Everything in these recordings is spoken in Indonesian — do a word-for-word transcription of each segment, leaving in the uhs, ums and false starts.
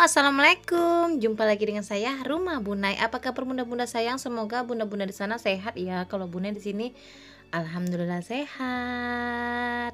Assalamualaikum. Jumpa lagi dengan saya Rumah Bunai. Apa kabar bunda-bunda sayang? Semoga bunda-bunda di sana sehat ya. Kalau bunda di sini alhamdulillah sehat.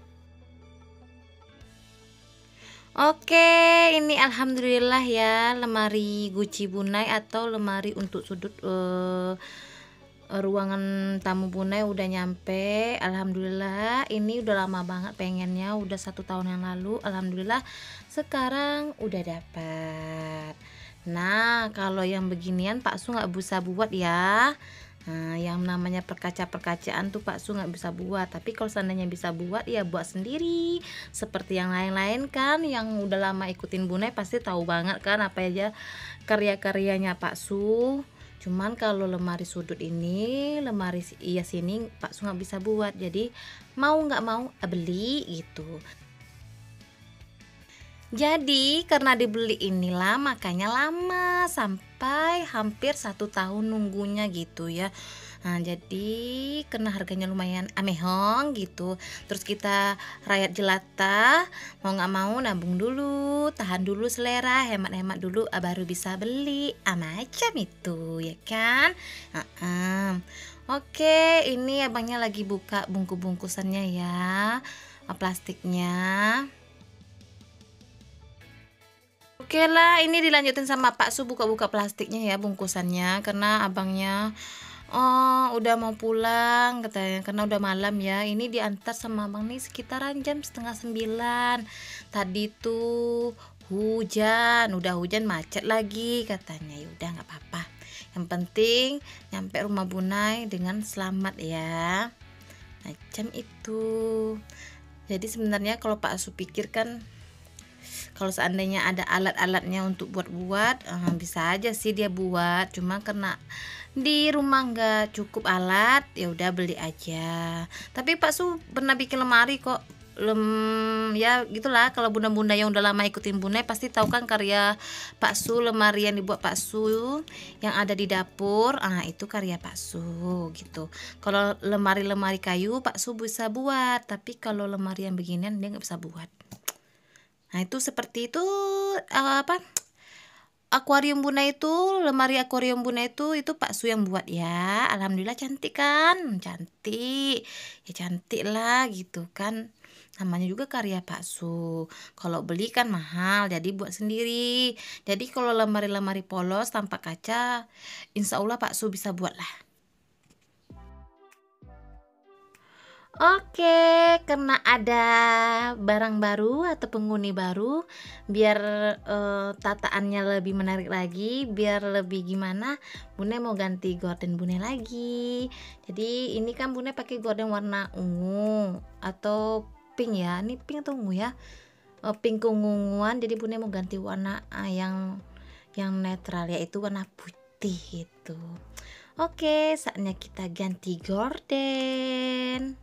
Oke, ini alhamdulillah ya, lemari Guci Bunai atau lemari untuk sudut eh, ruangan tamu Bunai udah nyampe. Alhamdulillah, ini udah lama banget pengennya, udah satu tahun yang lalu. Alhamdulillah sekarang udah dapat. Nah, kalau yang beginian Pak Su nggak bisa buat ya. Nah, yang namanya perkaca-perkacaan tuh Pak Su nggak bisa buat. Tapi kalau seandainya bisa buat ya buat sendiri. Seperti yang lain-lain kan, yang udah lama ikutin Bunai pasti tahu banget kan apa aja karya-karyanya Pak Su. Cuman kalau lemari sudut ini, lemari hias ini Pak Su nggak bisa buat. Jadi mau nggak mau beli gitu. Jadi karena dibeli inilah makanya lama, sampai hampir satu tahun nunggunya gitu ya. Nah, jadi karena harganya lumayan amehong gitu, terus kita rakyat jelata mau nggak mau nabung dulu, tahan dulu selera, hemat-hemat dulu, ah, baru bisa beli, ah, macam itu ya kan. Uh-uh. Oke, ini abangnya lagi buka bungkus-bungkusannya ya, plastiknya. Oke lah, ini dilanjutin sama Pak Su buka-buka plastiknya ya, bungkusannya, karena abangnya oh udah mau pulang katanya, karena udah malam ya. Ini diantar sama abang nih sekitaran jam setengah sembilan. Tadi tuh hujan, udah hujan macet lagi katanya. Ya udah nggak apa-apa. Yang penting nyampe rumah Bunai dengan selamat ya. Macam itu. Jadi sebenarnya kalau Pak Su pikirkan, kalau seandainya ada alat-alatnya untuk buat-buat, eh, bisa aja sih dia buat. Cuma karena di rumah nggak cukup alat, ya udah beli aja. Tapi Pak Su pernah bikin lemari kok. Lem ya gitulah, kalau bunda-bunda yang udah lama ikutin Bunai pasti tahu kan karya Pak Su, lemari yang dibuat Pak Su yang ada di dapur. Ah, itu karya Pak Su gitu. Kalau lemari-lemari kayu Pak Su bisa buat, tapi kalau lemari yang beginian dia nggak bisa buat. Nah, itu seperti itu uh, apa? Akuarium Bunai itu, lemari akuarium Bunai itu itu Pak Su yang buat ya. Alhamdulillah cantik kan? Cantik. Ya cantik lah gitu kan. Namanya juga karya Pak Su. Kalau beli kan mahal, jadi buat sendiri. Jadi kalau lemari-lemari polos tanpa kaca, insya Allah Pak Su bisa buat lah. Oke, karena ada barang baru atau penghuni baru, biar eh, tataannya lebih menarik lagi, biar lebih gimana, Bune mau ganti gorden Bune lagi. Jadi ini kan Bune pakai gorden warna ungu atau pink ya, ini pink atau ungu ya, Eh, pink keunguan. Jadi Bune mau ganti warna ah, yang yang netral, yaitu warna putih gitu. Oke, saatnya kita ganti gorden.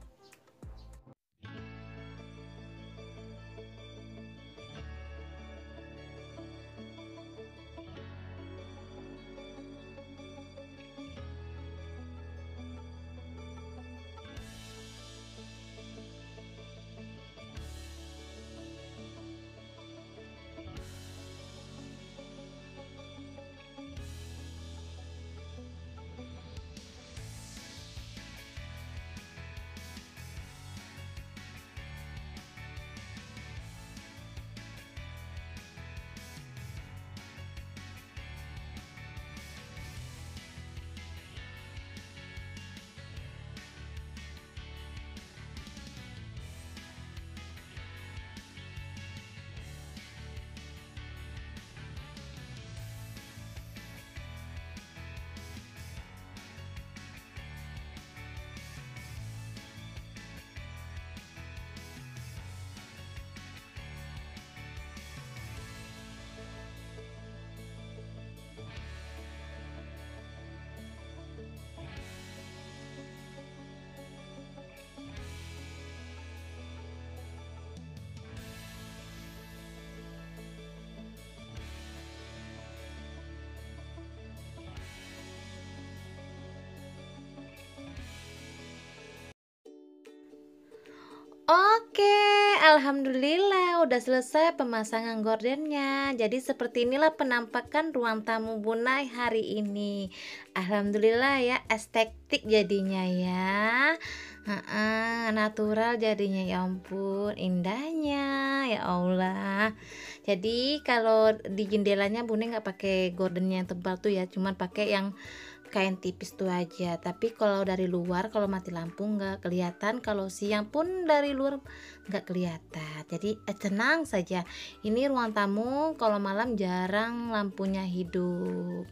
Oke, alhamdulillah udah selesai pemasangan gordennya. Jadi seperti inilah penampakan ruang tamu Bunai hari ini. Alhamdulillah ya, estetik jadinya ya. Heeh, natural jadinya, ya ampun, indahnya, ya Allah. Jadi kalau di jendelanya Bunda nggak pakai gorden yang tebal tuh ya, cuman pakai yang kain tipis tuh aja. Tapi kalau dari luar, kalau mati lampu nggak kelihatan, kalau siang pun dari luar nggak kelihatan. Jadi eh, tenang saja. Ini ruang tamu, kalau malam jarang lampunya hidup.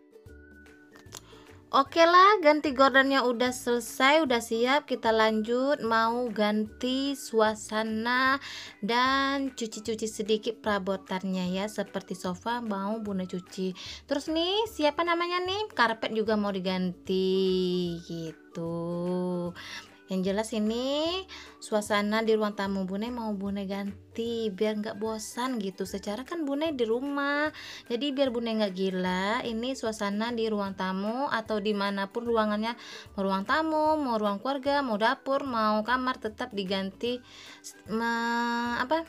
Oke lah, ganti gordennya udah selesai, udah siap. Kita lanjut mau ganti suasana dan cuci-cuci sedikit perabotannya ya, seperti sofa mau Bunda cuci. Terus nih, siapa namanya nih? Karpet juga mau diganti gitu. Yang jelas ini suasana di ruang tamu Bune mau Bune ganti biar nggak bosan gitu. Secara kan Bune di rumah, jadi biar Bune nggak gila, ini suasana di ruang tamu atau dimanapun ruangannya, mau ruang tamu, mau ruang keluarga, mau dapur, mau kamar, tetap diganti me, apa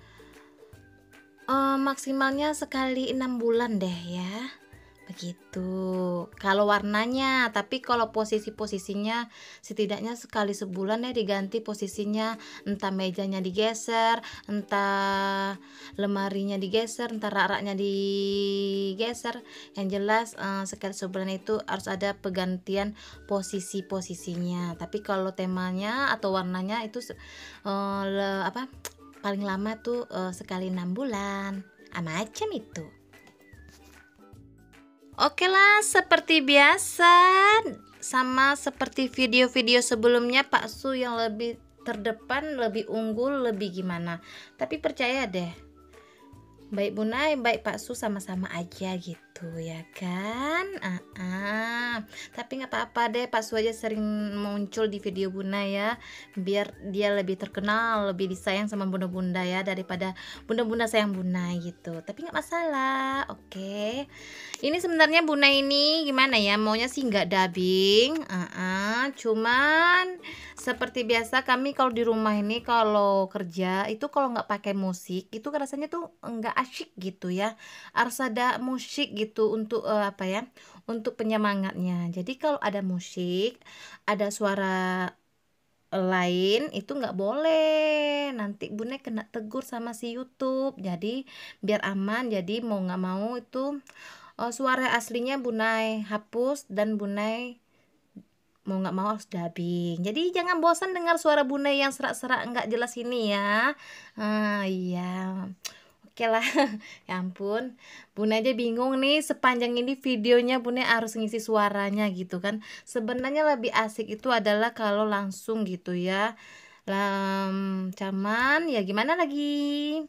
eh, maksimalnya sekali enam bulan deh ya, begitu kalau warnanya. Tapi kalau posisi-posisinya setidaknya sekali sebulan ya diganti posisinya, entah mejanya digeser, entah lemarinya digeser, entah rak-raknya digeser. Yang jelas eh, sekali sebulan itu harus ada pergantian posisi-posisinya. Tapi kalau temanya atau warnanya itu eh, le- apa paling lama tuh eh, sekali enam bulan, ah, macam itu. Oke lah, seperti biasa, sama seperti video-video sebelumnya, Pak Su yang lebih terdepan, lebih unggul, lebih gimana. Tapi percaya deh, baik Bunai, baik Pak Su sama-sama aja gitu ya kan. Ah, ah. Tapi nggak apa-apa deh, Pak Su aja sering muncul di video Bunda ya, biar dia lebih terkenal, lebih disayang sama bunda-bunda ya, daripada bunda-bunda sayang Bunda gitu. Tapi nggak masalah, oke. Ini sebenarnya Bunda ini gimana ya, maunya sih nggak dubbing, ah, ah. Cuman seperti biasa kami kalau di rumah ini kalau kerja itu kalau nggak pakai musik itu rasanya tuh nggak asyik gitu ya, harus ada musik gitu untuk eh, apa ya, untuk penyemangatnya. Jadi kalau ada musik, ada suara lain itu nggak boleh, nanti Bunda kena tegur sama si YouTube. Jadi biar aman, jadi mau nggak mau itu eh, suara aslinya Bunai hapus dan Bunai mau nggak mau harus dubbing. Jadi jangan bosan dengar suara Bunda yang serak-serak nggak jelas ini ya. Ah, iya. Oke lah. Ya ampun, Bunda aja bingung nih, sepanjang ini videonya Bunda harus ngisi suaranya gitu kan. Sebenarnya lebih asik itu adalah kalau langsung gitu ya. Lam, caman ya gimana lagi.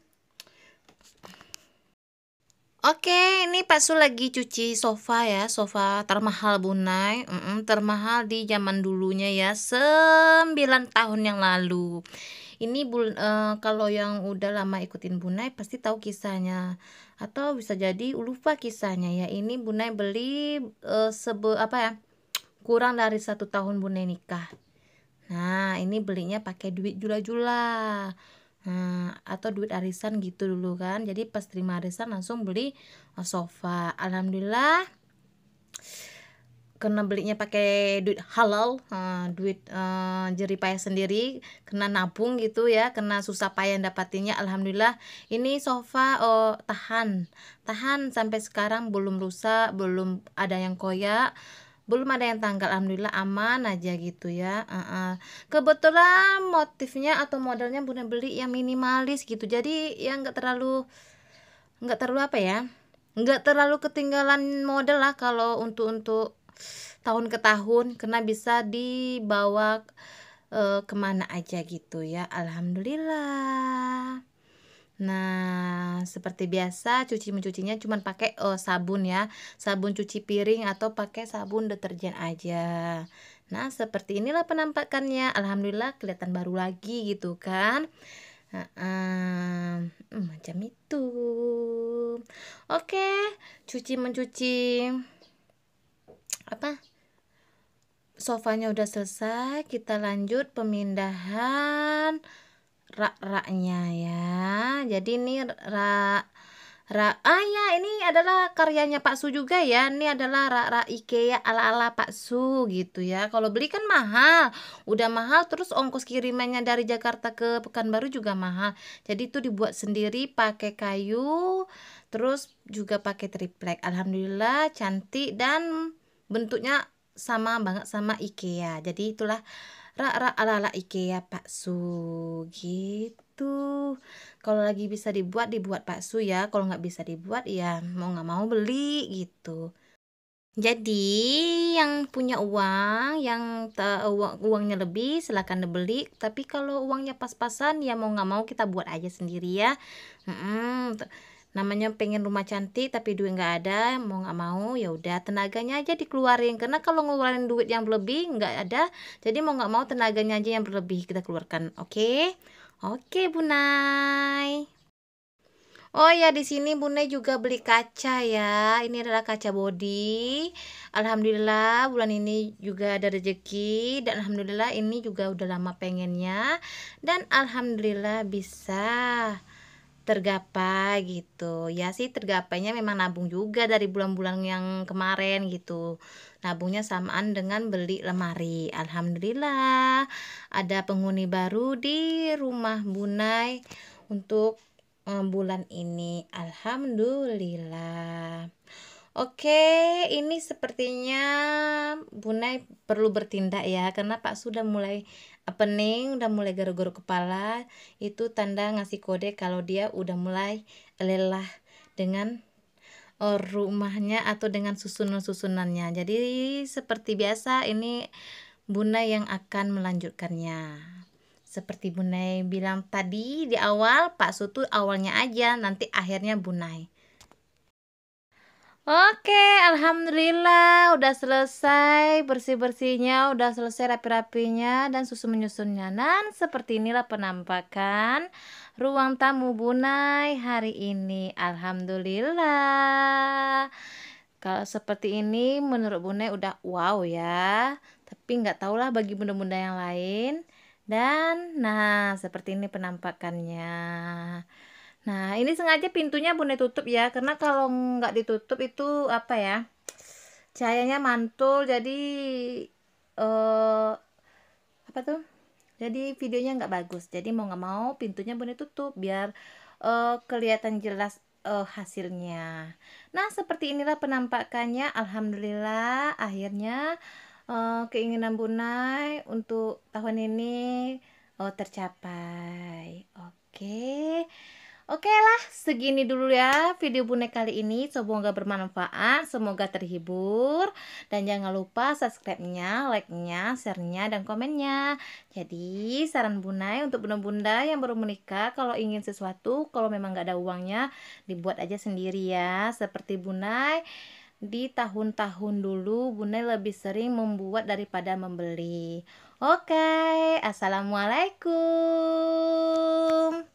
Oke, ini Pak Su lagi cuci sofa ya, sofa termahal Bunai, mm-mm, termahal di zaman dulunya ya, sembilan tahun yang lalu. Ini bul eh, kalau yang udah lama ikutin Bunai pasti tahu kisahnya, atau bisa jadi lupa kisahnya ya. Ini Bunai beli eh, sebe apa ya, kurang dari satu tahun Bunai nikah. Nah, ini belinya pakai duit jula-jula. Nah, atau duit arisan gitu dulu kan. Jadi pas terima arisan langsung beli uh, sofa. Alhamdulillah karena belinya pakai duit halal, uh, duit uh, jerih payah sendiri, kena nabung gitu ya, kena susah payah dapatinnya. Alhamdulillah ini sofa oh, tahan, tahan sampai sekarang, belum rusak, belum ada yang koyak, belum ada yang tanggal. Alhamdulillah aman aja gitu ya. Uh-uh. Kebetulan motifnya atau modelnya Bunda beli yang minimalis gitu, jadi yang nggak terlalu nggak terlalu apa ya, nggak terlalu ketinggalan model lah kalau untuk untuk tahun ke tahun, karena bisa dibawa eh, kemana aja gitu ya. Alhamdulillah. Nah, seperti biasa cuci mencucinya cuman pakai oh, sabun ya, sabun cuci piring atau pakai sabun deterjen aja. Nah, seperti inilah penampakannya. Alhamdulillah kelihatan baru lagi gitu kan. Nah, um, macam itu. Oke, cuci mencuci apa? Sofanya udah selesai, kita lanjut pemindahan rak-raknya ya. Jadi ini rak rak ah ya, ini adalah karyanya Pak Su juga ya. Ini adalah rak-rak IKEA ala-ala Pak Su gitu ya. Kalau beli kan mahal, udah mahal terus ongkos kirimannya dari Jakarta ke Pekanbaru juga mahal. Jadi itu dibuat sendiri pakai kayu, terus juga pakai triplek. Alhamdulillah cantik dan bentuknya sama banget sama IKEA. Jadi itulah rak-rak ala-ala IKEA Pak Su gitu. Kalau lagi bisa dibuat, dibuat Pak Su ya. Kalau nggak bisa dibuat ya mau nggak mau beli gitu. Jadi yang punya uang, yang te uang uangnya lebih silakan dibeli, tapi kalau uangnya pas-pasan ya mau nggak mau kita buat aja sendiri ya. Mhm, te namanya pengen rumah cantik tapi duit nggak ada, mau nggak mau ya udah tenaganya aja dikeluarin, karena kalau ngeluarin duit yang berlebih nggak ada, jadi mau nggak mau tenaganya aja yang berlebih kita keluarkan, oke? Oke, Bunay. Oh ya, di sini Bunda juga beli kaca ya. Ini adalah kaca body. Alhamdulillah bulan ini juga ada rezeki dan alhamdulillah ini juga udah lama pengennya dan alhamdulillah bisa tergapai gitu. Ya sih tergapainya memang nabung juga dari bulan-bulan yang kemarin gitu. Nabungnya samaan dengan beli lemari. Alhamdulillah ada penghuni baru di rumah Bunai untuk eh, bulan ini. Alhamdulillah. Oke, ini sepertinya Bunai perlu bertindak ya, karena Pak sudah mulai pening, udah mulai garu-garu kepala. Itu tanda ngasih kode kalau dia udah mulai lelah dengan eh, rumahnya atau dengan susunan-susunannya. Jadi seperti biasa ini Bunai yang akan melanjutkannya. Seperti Bunai bilang tadi di awal, Pak Sutu awalnya aja, nanti akhirnya Bunai. Oke, alhamdulillah udah selesai bersih-bersihnya, udah selesai rapi-rapinya dan susu menyusunnya. Dan seperti inilah penampakan ruang tamu Bunai hari ini. Alhamdulillah. Kalau seperti ini menurut Bunai udah wow ya. Tapi nggak tahulah bagi bunda-bunda yang lain. Dan nah seperti ini penampakannya. Nah, ini sengaja pintunya Bunda tutup ya, karena kalau nggak ditutup itu apa ya, cahayanya mantul, jadi eh apa tuh? Jadi videonya nggak bagus. Jadi mau nggak mau pintunya Bunda tutup biar eh, kelihatan jelas eh, hasilnya. Nah, seperti inilah penampakannya. Alhamdulillah, akhirnya eh, keinginan Bunai untuk tahun ini oh, tercapai. Oke. Oke lah, segini dulu ya video Bunda kali ini. Semoga bermanfaat, semoga terhibur. Dan jangan lupa subscribe-nya, like-nya, share-nya, dan komennya. Jadi, saran Bunai untuk bunda-bunda yang baru menikah, kalau ingin sesuatu, kalau memang gak ada uangnya, dibuat aja sendiri ya. Seperti Bunai, di tahun-tahun dulu, Bunai lebih sering membuat daripada membeli. Oke, assalamualaikum.